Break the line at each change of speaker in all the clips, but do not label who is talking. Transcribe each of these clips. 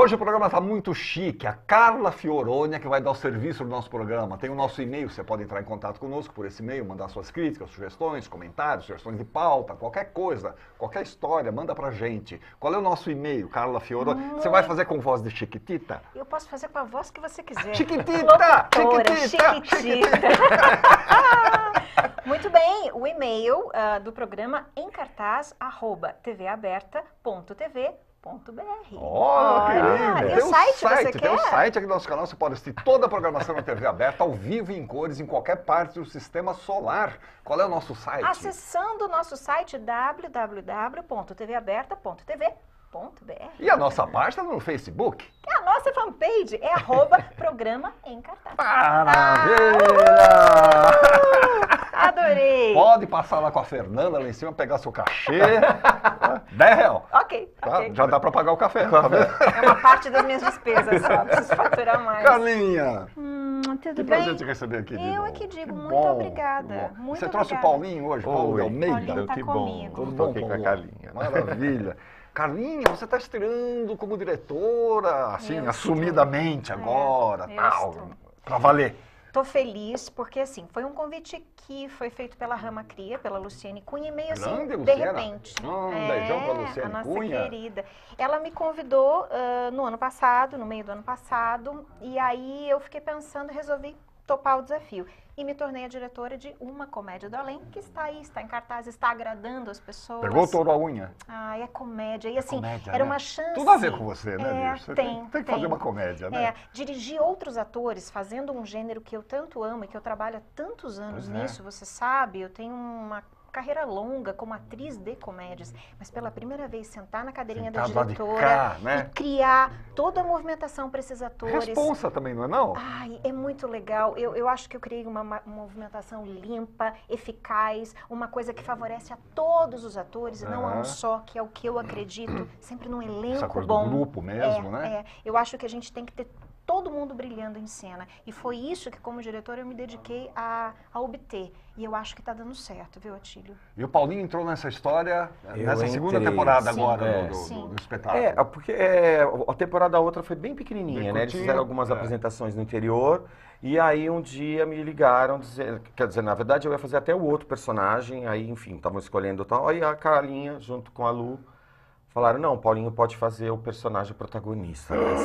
Hoje o programa está muito chique. A Carla Fioroni é que vai dar o serviço do nosso programa. Tem o nosso e-mail, você pode entrar em contato conosco por esse e-mail, mandar suas críticas, sugestões, comentários, sugestões de pauta, qualquer coisa, qualquer história, manda pra gente. Qual é o nosso e-mail, Carla Fioroni? Você vai fazer com voz de Chiquitita?
Eu posso fazer com a voz que você quiser.
Chiquitita!
Locutora,
Chiquitita!
Muito bem, o e-mail do programa em cartaz, @tvaberta.tv.br.
Oh, querida!
E o site você
tem
quer?
um site aqui no nosso canal, você pode assistir toda a programação na TV aberta, ao vivo e em cores, em qualquer parte do sistema solar. Qual é o nosso site?
Acessando o nosso site www.tvaberta.tv.br.
E a nossa página no Facebook?
A nossa fanpage é @programa em cartaz.
Maravilha!
Adorei!
Pode passar lá com a Fernanda lá em cima, pegar seu cachê. R$10.
Ok,
Tá?
ok.
Já dá pra pagar o café. Tá vendo?
É uma parte das minhas despesas, só preciso faturar mais.
Carlinha!
Tudo
Que
bem?
prazer te receber aqui. de
Eu
novo.
é que digo,
Que
muito
bom,
obrigada.
que bom.
Muito
Você trouxe o
obrigada.
Paulinho hoje, Paulo de Almeida?
Paulinho tá
que
comigo.
bom.
Tudo
Tô
bom,
aqui com a
Paulo?
Carlinha.
Maravilha. Carlinha, você está estreando como diretora, assim,
Eu
assumidamente
estou.
agora,
eu
tal,
estou.
pra valer.
Tô feliz porque, assim, foi um convite que foi feito pela Rama Cria, pela Luciane Cunha, e meio assim,
Grande
de
Luciana.
repente.
Beijão pra Luciane
a nossa
Cunha.
querida. Ela me convidou no ano passado, no meio do ano passado, e aí eu fiquei pensando e resolvi topar o desafio. E me tornei a diretora de Uma Comédia do Além, que está aí, está em cartaz, está agradando as pessoas.
Pegou o touro à unha?
Ai, é comédia. E assim,
Comédia,
era
né?
uma chance.
Tudo a ver com você, né, bicho? Você
tem
que fazer uma comédia, né?
É, dirigir outros atores fazendo um gênero que eu tanto amo e que eu trabalho há tantos anos
Pois é.
nisso, você sabe, eu tenho uma carreira longa como atriz de comédias, mas pela primeira vez sentar na cadeirinha da
Sentado lá de
diretora
cá, né?
e criar toda a movimentação para esses atores.
Responsa também, não é não?
Ai, é muito legal. Eu acho que eu criei uma movimentação limpa, eficaz, uma coisa que favorece a todos os atores e não a um só, que é o que eu acredito, sempre num elenco
Essa coisa
bom.
do grupo mesmo, né?
Eu acho que a gente tem que ter todo mundo brilhando em cena. E foi isso que, como diretora, eu me dediquei a obter. E eu acho que está dando certo, viu, Atílio?
E o Paulinho entrou nessa história,
Eu
nessa segunda
entrei,
temporada
sim,
agora do
sim.
espetáculo.
Porque a temporada outra foi bem pequenininha,
Bem
né? Eles
curtinha,
fizeram algumas apresentações no interior e aí um dia me ligaram, quer dizer, na verdade eu ia fazer até o outro personagem, aí enfim, estavam escolhendo tal, aí a Carlinha junto com a Lu falaram, não, o Paulinho pode fazer o personagem protagonista, né?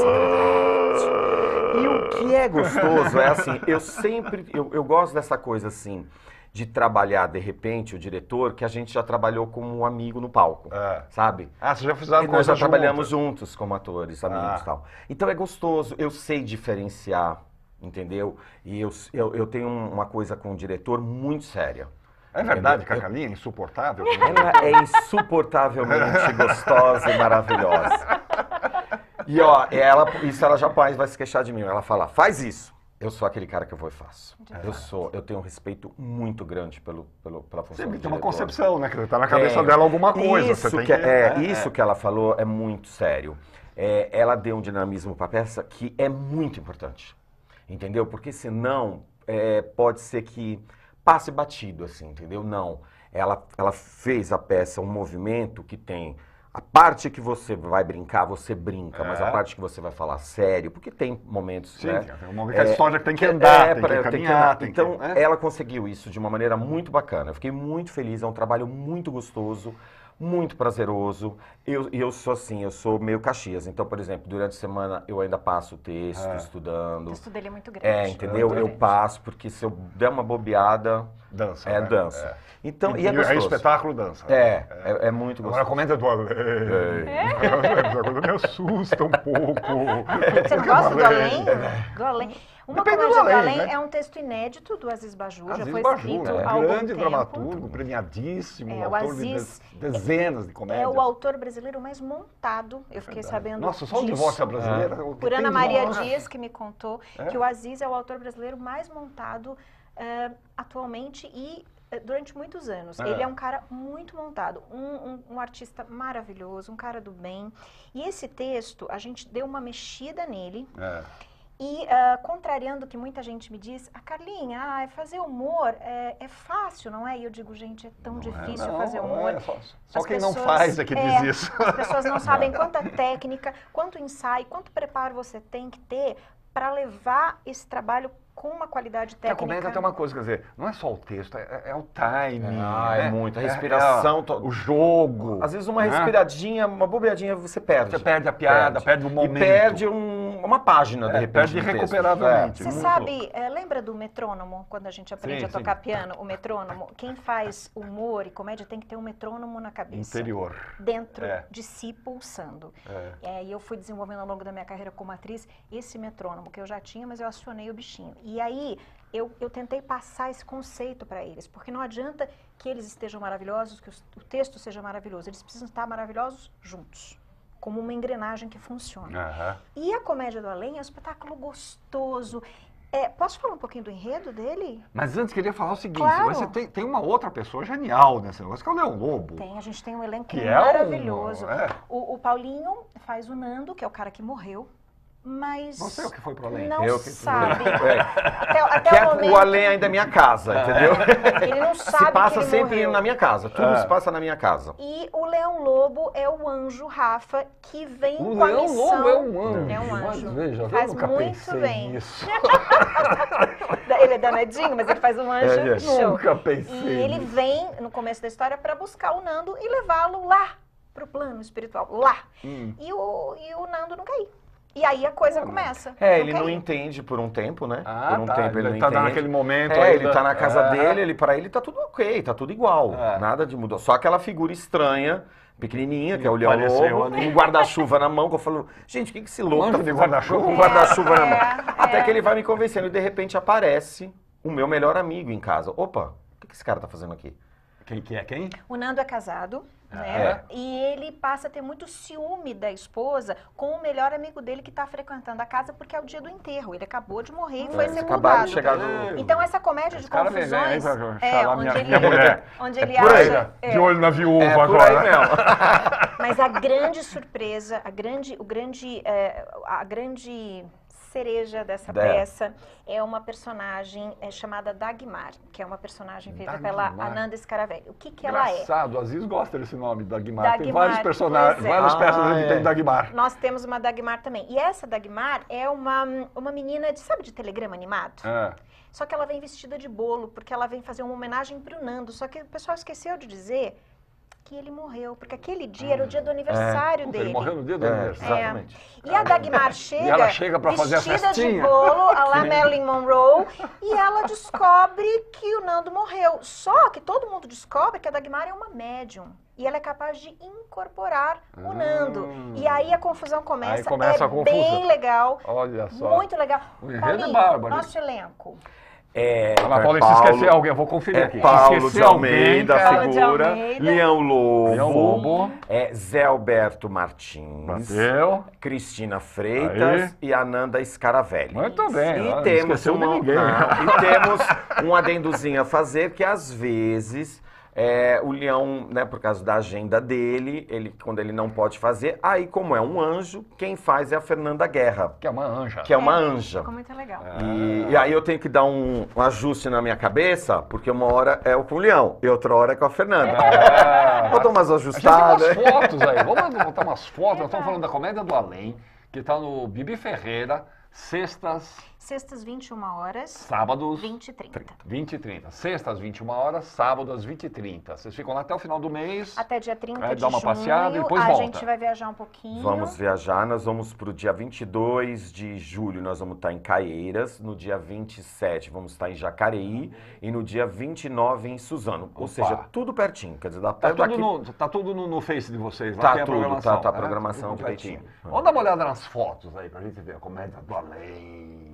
E o que é gostoso é assim, eu gosto dessa coisa assim, de trabalhar de repente o diretor, que a gente já trabalhou como um amigo no palco, sabe?
Ah, vocês já fizeram
E nós já trabalhamos juntos como atores, amigos e tal. Então é gostoso, eu sei diferenciar, entendeu? E eu tenho uma coisa com o diretor muito séria.
É verdade que a Carlinha é insuportável?
Ela é insuportavelmente gostosa e maravilhosa. E ó, ela jamais vai se queixar de mim. Ela fala, faz isso. Eu sou aquele cara que eu vou e faço. Eu tenho um respeito muito grande pela função
Você
de
tem uma
diretor.
concepção, né? Que tá na cabeça dela alguma coisa.
Isso,
você tem
isso que ela falou é muito sério. Ela deu um dinamismo para a peça que é muito importante. Entendeu? Porque senão pode ser que passe batido, assim, entendeu? Não. Ela fez a peça um movimento que tem a parte que você vai brincar, você brinca, mas a parte que você vai falar sério, porque tem momentos,
Sim,
né?
tem um momento que a história tem que andar, tem que
tem
caminhar.
que então, ela conseguiu isso de uma maneira muito bacana. Eu fiquei muito feliz, é um trabalho muito gostoso, muito prazeroso. Eu sou assim, eu sou meio Caxias. Então, por exemplo, durante a semana eu ainda passo o texto, estudando.
O texto dele é muito grande.
Entendeu?
Muito
Eu
grande.
passo, porque se eu der uma bobeada,
Dança, né?
dança. Então, e é
aí
gostoso.
espetáculo dança.
É muito
Agora
gostoso.
comenta do Além. Essa coisa me assusta um pouco.
Você não gosta do Além? Do Além. Uma
Depende
Comédia
do
do
Além,
Além
né?
é um texto inédito do Aziz Baju, já
Aziz
foi
Baju,
escrito
né?
há algum
Grande
tempo.
dramaturgo, premiadíssimo,
O
autor de
Aziz
dezenas de comédias.
é o autor brasileiro mais montado, eu fiquei sabendo
Nossa, só o
disso.
Divórcio Brasileira. o que
Por
tem
Ana
de
Maria
nossa.
Dias, que me contou que o Aziz é o autor brasileiro mais montado atualmente e durante muitos anos. Ele é um cara muito montado, um artista maravilhoso, um cara do bem. E esse texto, a gente deu uma mexida nele E contrariando o que muita gente me diz, a Carlinha, fazer humor é fácil, não é? E eu digo, gente, é tão difícil fazer humor.
Só quem não faz é que diz isso.
As pessoas não sabem quanta técnica, quanto ensaio, quanto preparo você tem que ter para levar esse trabalho com uma qualidade técnica.
A comédia tem uma coisa, quer dizer, não é só o texto, é o timing.
É muito. A respiração.
O jogo.
Às vezes uma respiradinha, uma bobeadinha, você perde.
Você perde a piada, perde o momento.
E perde uma página, de repente.
Perde irrecuperavelmente.
Você sabe, lembra do metrônomo, quando a gente aprende a tocar piano, o metrônomo? Quem faz humor e comédia tem que ter um metrônomo na cabeça.
Interior.
Dentro de si, pulsando. E eu fui desenvolvendo ao longo da minha carreira como atriz esse metrônomo, que eu já tinha, mas eu acionei o bichinho. E aí, eu tentei passar esse conceito para eles, porque não adianta que eles estejam maravilhosos, que o texto seja maravilhoso, eles precisam estar maravilhosos juntos, como uma engrenagem que funciona. E a Comédia do Além é um espetáculo gostoso. Posso falar um pouquinho do enredo dele?
Mas antes queria falar o seguinte,
Claro.
você tem uma outra pessoa genial nesse negócio, que é o Leão Lobo.
A gente tem um elenco
que
maravilhoso. O Paulinho faz o Nando, que é o cara que morreu. Mas
não sei o que foi pro além.
Não
Eu que
sabe.
Até o momento... O além ainda é minha casa, entendeu?
Ele não sabe
se passa
que ele
sempre
morreu.
na minha casa. Tudo se passa na minha casa.
E o Leão Lobo é o anjo Rafa que vem
O
com a
Leão
missão.
Lobo é um anjo.
É um anjo.
Mas, veja,
faz
eu nunca
muito
pensei
bem.
nisso.
Ele é danadinho, mas ele faz um anjo show.
Nunca pensei.
E ele vem no começo da história para buscar o Nando e levá-lo lá pro plano espiritual, lá. E o Nando não cai. E aí a coisa começa.
Ele não entende por um tempo, né? Por um tempo ele não
tá
entende.
naquele momento.
Ele tá na casa dele, pra ele tá tudo ok, tá tudo igual. Nada de mudou. Só aquela figura estranha, pequenininha, que é o Leão Lobo, um guarda-chuva na mão, que eu falo, gente, o que esse louco tá
de guarda-chuva?
Com guarda-chuva na mão. Até que ele vai me convencendo e de repente aparece o meu melhor amigo em casa. Opa, o que esse cara tá fazendo aqui?
Quem que é quem?
O Nando é casado, né? E ele passa a ter muito ciúme da esposa com o melhor amigo dele que está frequentando a casa porque é o dia do enterro. Ele acabou de morrer e foi sepultado. Então essa comédia de confusões onde ele acha...
De olho na viúva
agora.
Mas a grande surpresa, a grande cereja dessa peça é uma personagem chamada Dagmar, que é uma personagem feita pela Ananda Scaravelli. O que ela é?
Engraçado, o Aziz gosta desse nome, Dagmar. Tem vários personagens, várias peças que tem Dagmar.
Nós temos uma Dagmar também. E essa Dagmar é uma menina, sabe de telegrama animado? Só que ela vem vestida de bolo, porque ela vem fazer uma homenagem para o Nando. Só que o pessoal esqueceu de dizer que ele morreu, porque aquele dia era o dia do aniversário dele.
Ele morreu no dia do aniversário.
Exatamente.
E a Dagmar chega,
e ela chega pra fazer a
vestida
festinha.
de bolo, a la Marilyn Monroe, e ela descobre que o Nando morreu. Só que todo mundo descobre que a Dagmar é uma médium. E ela é capaz de incorporar o Nando. E aí a confusão começa.
A confusão.
Bem legal.
Olha só.
Muito legal.
O enredo
Paulinho,
é bárbaro.
nosso elenco.
Paulo, se esquecer alguém, eu vou conferir aqui.
Paulo de Almeida,
Paulo de
figura.
Almeida.
Leão Lobo.
Leão
Zé Alberto Martins. Cristina Freitas e Ananda Scaravelli.
Muito bem.
E temos um adendozinho a fazer que às vezes... o Leão, né, por causa da agenda dele, quando ele não pode fazer, aí como é um anjo, quem faz é a Fernanda Guerra.
Que é uma anja.
Que é uma anja.
Ficou muito legal.
E aí eu tenho que dar um ajuste na minha cabeça, porque uma hora é com o Leão e outra hora é com a Fernanda. Vou dar umas ajustadas.
A gente tem umas fotos aí, vamos botar umas fotos. Nós estamos falando da Comédia do Além, que está no Bibi Ferreira,
Sextas, 21 horas.
Sábados,
20 e 30.
20 e 30. Sextas, 21 horas, sábados, 20 e 30. Vocês ficam lá até o final do mês.
Até dia 30 de
dá uma
junho.
passeada e depois
a
volta.
gente vai viajar um pouquinho.
Vamos viajar, nós vamos para o dia 22 de julho, nós vamos estar em Caieiras. No dia 27 vamos estar em Jacareí. E no dia 29 em Suzano. Ou seja, tudo pertinho. Quer dizer, dá
Tá
perto
tá tudo no Face de vocês. Lá
Tá
tem a
tudo,
programação.
tá a programação
Tudo
direitinho.
completinho. Vamos dar uma olhada nas fotos aí pra gente ver a Comédia do Além.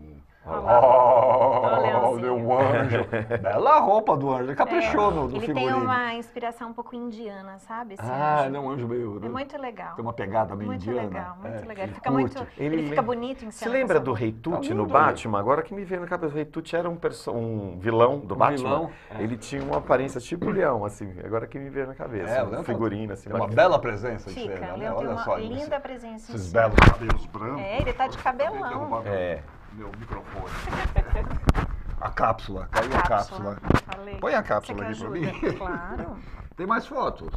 Meu anjo. Bela roupa do anjo. Ele caprichou no
ele
figurino.
tem uma inspiração um pouco indiana, sabe? Esse
ele é um anjo meio...
É muito legal.
Tem uma pegada meio indiana.
Muito legal. Ele fica,
curte.
ele fica bonito em cena.
Você lembra do Rei Tut no Batman? Agora que me veio na cabeça, o Rei Tut era um vilão do Batman.
Vilão,
Ele tinha uma aparência tipo leão, assim. Agora que me veio na cabeça.
O
figurino, assim.
Tem uma bela presença de
Fica,
cena,
o
né?
Leão tem
Olha
uma
só.
linda presença em
Esses
cena.
belos cabelos brancos.
Ele tá de cabelão.
meu microfone. A cápsula, caiu a cápsula.
Falei.
Põe a cápsula
Você
aqui pra
ajuda?
mim.
Claro.
Tem mais fotos?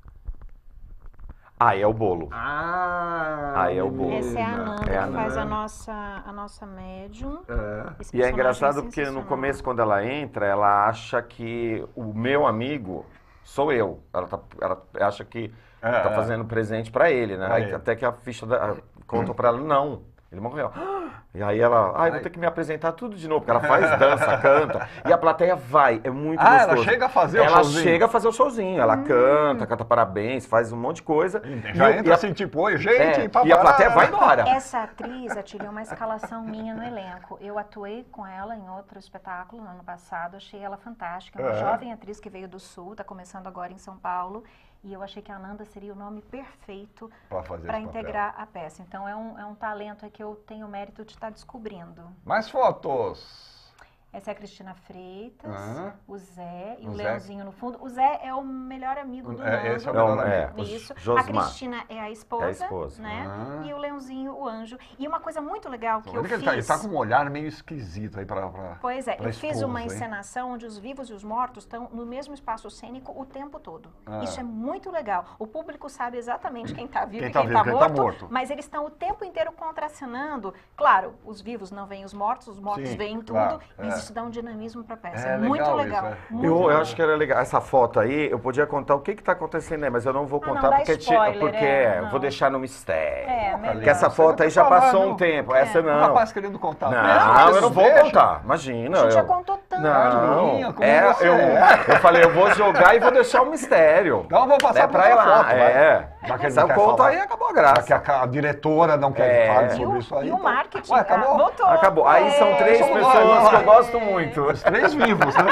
Aí é o bolo.
Aí
é o bolo.
Essa é a Nanda,
É a
que faz
Nanda.
a nossa médium. Esse
E é
personagem
engraçado porque no
sensacional.
começo, quando ela entra, ela acha que o meu amigo sou eu. Ela acha que tá fazendo presente pra ele, né?
Pra
Aí
ele.
até que a ficha conta pra ela, não, ele morreu. E aí ela, vou ter que me apresentar tudo de novo, porque ela faz dança, canta, e a plateia vai, é muito gostoso.
Ela chega a fazer o
Ela
showzinho?
chega a fazer o showzinho, ela canta parabéns, faz um monte de coisa.
Já
e
entra
a-
assim, tipo, oi, gente,
e a plateia vai embora.
Essa atriz, Atília, é uma escalação minha no elenco. Eu atuei com ela em outro espetáculo no ano passado, achei ela fantástica. Uma jovem atriz que veio do Sul, está começando agora em São Paulo. E eu achei que a Nanda seria o nome perfeito para integrar a peça. Então é um talento aí que eu tenho o mérito de estar descobrindo.
Mais fotos.
Essa é a Cristina Freitas, o Zé e
O
o
Zé.
Leãozinho no fundo. O Zé é o melhor amigo do Nando.
Esse é o melhor amigo.
Isso. A
Josmar.
Cristina é a esposa, né? E o Leãozinho, o anjo. E uma coisa muito legal que eu fiz...
Ele tá com um olhar meio esquisito aí pra
Pois é,
pra
eu fiz uma
esposa, hein?
encenação onde os vivos e os mortos estão no mesmo espaço cênico o tempo todo. Isso é muito legal. O público sabe exatamente quem está vivo
Quem
e
tá
quem
vivo,
está
quem tá
morto,
morto.
mas eles estão o tempo inteiro contracenando. Claro, os vivos não veem os mortos
Sim,
veem tudo,
claro,
mas isso dá um dinamismo para a peça.
É
É muito
legal
legal.
isso,
muito
Eu
legal.
acho que era legal. Essa foto aí, eu podia contar o que está acontecendo aí, mas eu não vou
não
contar
dá
porque,
spoiler,
eu
não.
vou deixar no mistério.
Melhor.
Porque essa foto aí já passou um tempo, essa
O
não.
rapaz querendo contar.
Não, eu não vou contar, imagina.
A gente já
eu-
contou tanto.
Não,
Minha, como você
eu falei, eu vou jogar e vou deixar o mistério.
Então eu vou passar
pra
pra
ela.
foto, vai.
Já que
ele não
essa
quer
conta
falar.
aí acabou a
Já
graça.
que a diretora não quer falar sobre isso aí.
E o
então-
marketing.
Ué, acabou?
Voltou.
Acabou. Aí são três
somos nós,
pessoas
vai
que
lá.
eu gosto muito.
Os três vivos, né?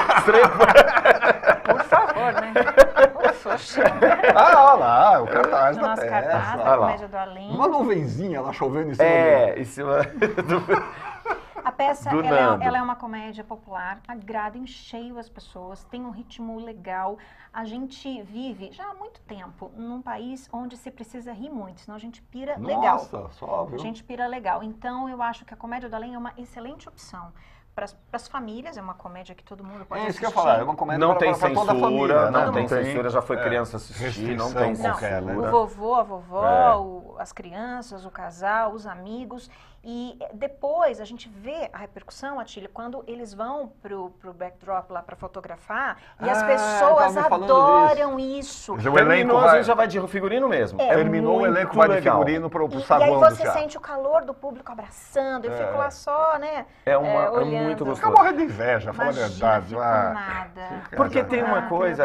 Por favor, né? Poxa.
Olha lá, o cartaz
No
da
nosso
peça.
cartaz
Olha
da
lá.
Comédia do Além.
Uma nuvenzinha lá chovendo em cima
Em cima do...
A peça,
Do
ela
Nando.
é uma comédia popular, agrada em cheio as pessoas, tem um ritmo legal. A gente vive já há muito tempo num país onde se precisa rir muito, senão a gente pira legal.
Nossa, só, viu?
A gente pira legal. Então, eu acho que a Comédia do Além é uma excelente opção. Para as famílias, é uma comédia que todo mundo pode
É isso que
assistir.
eu ia falar, é uma comédia
Não
pra,
tem
pra toda a
censura,
família, né?
não tem censura, já foi criança assistir, não tem
restrição qualquer,
censura.
né?
O vovô, a vovó,
É.
as crianças, o casal, os amigos. E depois a gente vê a repercussão, Atília, quando eles vão pro backdrop lá para fotografar e as pessoas
tava me falando
adoram isso.
Quer dizer, o
Terminou,
elenco
às
vai...
vezes já vai de figurino mesmo.
Terminou o elenco, vai de
legal.
figurino pro
E aí
saguão do
você
teatro.
sente o calor do público abraçando. Eu fico lá só, né?
É
olhando.
muito
Fica
gostoso.
morrendo de inveja, fala a
Imagina,
verdade.
fico
Ah,
nada.
Porque tem uma coisa...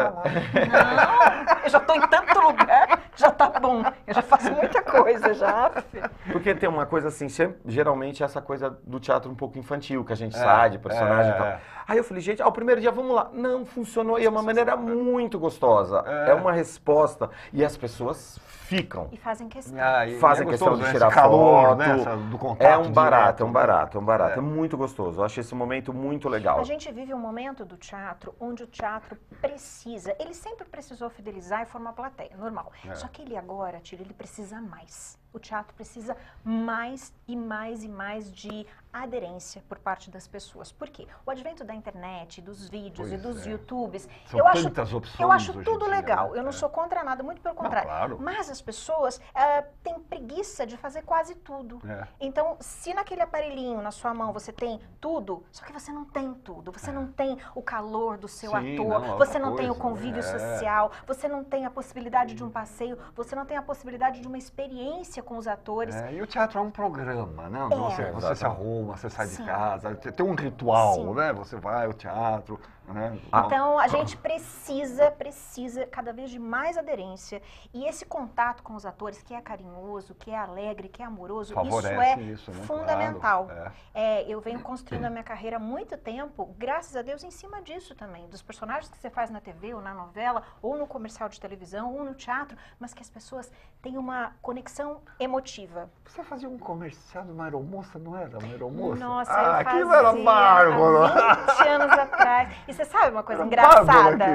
Não, eu já tô em tanto lugar, já tá bom. Eu já faço muita coisa já.
Porque tem uma coisa assim, geralmente essa coisa do teatro um pouco infantil, que a gente sai de personagem e tal. Aí eu falei, gente, o primeiro dia vamos lá. Não, funcionou e é uma maneira muito gostosa. É uma resposta e as pessoas ficam.
E fazem questão.
Fazem questão
gostoso,
de
né?
tirar
Esse calor,
foto.
né? Do contato
É um barato,
direto,
é um barato, é um barato. É muito gostoso. Eu acho esse momento muito legal.
A gente vive um momento do teatro onde o teatro precisa, ele sempre precisou fidelizar e formar plateia, normal. Só que ele agora, Tira, ele precisa mais. O teatro precisa mais e mais e mais de aderência por parte das pessoas. Por quê? O advento da internet, dos vídeos e dos YouTubes,
São tantas opções
eu acho
hoje em
tudo
dia,
legal.
né?
Eu não sou contra nada, muito pelo contrário.
claro.
Mas as pessoas têm preguiça de fazer quase tudo. Então, se naquele aparelhinho na sua mão você tem tudo, só que você não tem tudo, você não tem o calor do seu
Sim,
ator,
não,
você
outra
não tem o
coisa,
convívio social, você não tem a possibilidade de um passeio, você não tem a possibilidade de uma experiência com os atores.
E o teatro é um programa, né? Você se arruma, você sai
Sim.
de casa, tem um ritual,
Sim.
né? Você vai ao teatro, né?
Então, a gente precisa cada vez de mais aderência. E esse contato com os atores, que é carinhoso, que é alegre, que é amoroso,
Favorece
isso é
né?
fundamental.
Claro,
Eu venho construindo a minha carreira há muito tempo, graças a Deus, em cima disso também. Dos personagens que você faz na TV, ou na novela, ou no comercial de televisão, ou no teatro, mas que as pessoas têm uma conexão emotiva.
Você fazia um comercial de uma aeromoça, não era? Uma aeromoça?
Nossa, eu
aquilo
fazia
era bárbaro!
há 20 anos atrás. E você sabe uma coisa
Era bárbaro
engraçada?
aquilo.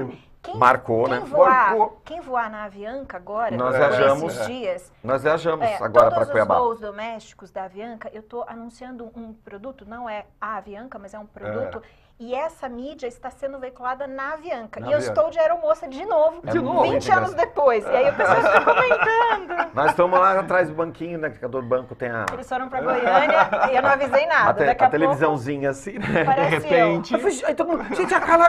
Marcou, né?
Marcou.
Quem voar na Avianca agora,
Nós
por
viajamos,
esses dias...
Nós viajamos agora para Cuiabá.
Todos os voos domésticos da Avianca, eu estou anunciando um produto, não é a Avianca, mas é um produto, e essa mídia está sendo veiculada na Avianca.
Na
E eu
Avianca.
estou de aeromoça de novo,
De novo,
20 anos depois. E aí o pessoal está comentando.
Nós estamos lá atrás do banquinho, né? Que cada banco tem a...
Eles foram para Goiânia e eu não avisei nada. Daqui a
televisãozinha assim, né?
Parece
De repente...
eu.
Eu falei, aí todo mundo, gente, cala.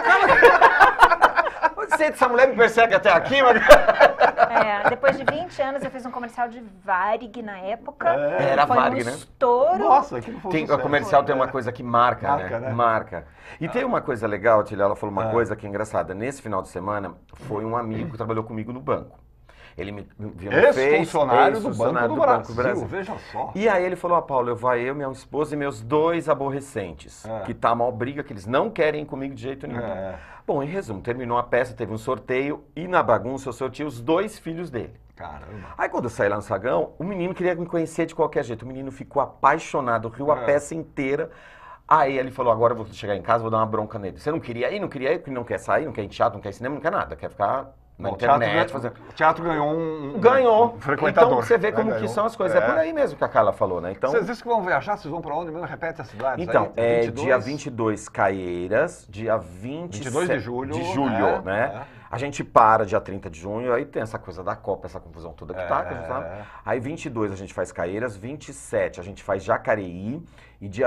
Você, essa mulher me persegue até aqui, mas...
Depois de 20 anos eu fiz um comercial de Varig na época.
Era
Foi
Varig,
um
né?
estouro.
Nossa, aquilo foi um
O
sucesso.
comercial tem uma coisa que marca,
Marca,
né?
né?
Marca. E tem uma coisa legal, Tília, ela falou uma coisa que é engraçada. Nesse final de semana, foi um amigo que trabalhou comigo no banco. Ele me viu no Face,
Ex-funcionário do
ex-funcionário
Banco do Brasil, veja só.
E aí ele falou, Paulo, eu, minha esposa e meus 2 aborrecentes, que tá uma briga, que eles não querem ir comigo de jeito nenhum. Bom, em resumo, terminou a peça, teve um sorteio, e na bagunça eu sorteei os 2 filhos dele.
Caramba.
Aí quando eu saí lá no saguão, o menino queria me conhecer de qualquer jeito. O menino ficou apaixonado, riu a peça inteira. Aí ele falou, agora eu vou chegar em casa, vou dar uma bronca nele. Você não queria ir, porque não quer sair, não quer ir em teatro, não quer ir em cinema, não quer nada, quer ficar na internet.
O teatro ganhou um
Ganhou.
frequentador.
Então você vê como que são as coisas. É por aí mesmo que a Carla falou, né? Então,
Vocês dizem que vão viajar, vocês vão pra onde mesmo? Repete as cidades
então
aí.
dia 22, Caieiras, dia
22 de julho.
né? A gente para dia 30 de junho, aí tem essa coisa da Copa, essa confusão toda que tá, que a gente sabe. Aí 22 a gente faz Caieiras, 27 a gente faz Jacareí e dia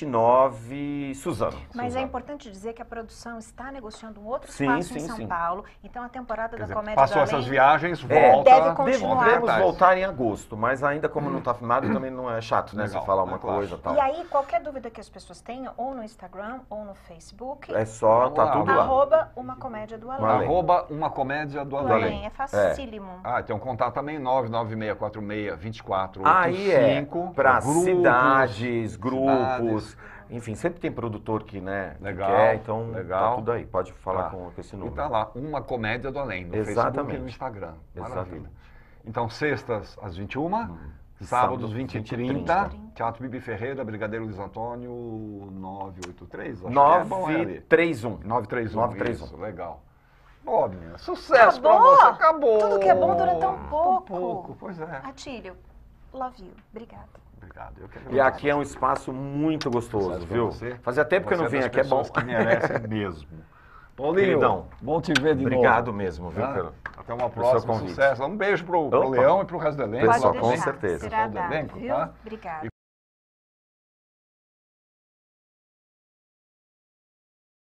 29, Suzano.
Mas é importante dizer que a produção está negociando um outro
Sim,
espaço em
sim,
São
sim.
Paulo. Então a temporada da Comédia
Passou
do
essas
Além
viagens, volta.
deve continuar.
Devemos voltar em agosto, mas ainda como não tá filmado, também não é chato, né?
Legal,
Você falar uma
claro.
coisa e tal.
E aí, qualquer dúvida que as pessoas tenham, ou no Instagram, ou no Facebook,
É só, tá tudo lá.
arroba uma comédia do além.
Além.
Arroba uma comédia do
Do
além.
além, é facílimo.
Tem um contato também, 996462485.
Aí é para
grupos,
cidades, grupos, enfim, sempre tem produtor que, né,
Legal,
que quer, então
legal.
tá tudo aí, pode falar com esse
E
número.
tá lá, uma comédia do além, no Facebook e
Exatamente.
no Instagram. Maravilha.
Exatamente.
Então, sextas às 21h, sábados 20h30, Teatro Bibi Ferreira, Brigadeiro Luiz Antônio, 983, acho que é bom, é ali.
931.
931,
931.
isso, legal. Ó, menina, sucesso pra
Acabou?
você, acabou.
Tudo que é bom dura tão pouco.
Tão pouco, pois é.
Atílio, love you. Obrigada.
Obrigado, eu que
E
agradeço.
aqui é um espaço muito gostoso,
Sucesso pra
viu?
você.
Fazia tempo que eu não
Você é
vinha,
das
aqui é bom.
pessoas que merecem mesmo. Paulinho,
Queridão,
bom te ver de novo.
Obrigado mesmo, viu?
Tá? Até uma
seu
próxima,
convite.
sucesso. Um beijo pro
Opa.
Leão e pro resto do elenco.
Pessoal,
Pode
com
deixar,
certeza.
será
Do
dado,
elenco,
viu?
tá?
Obrigada.
E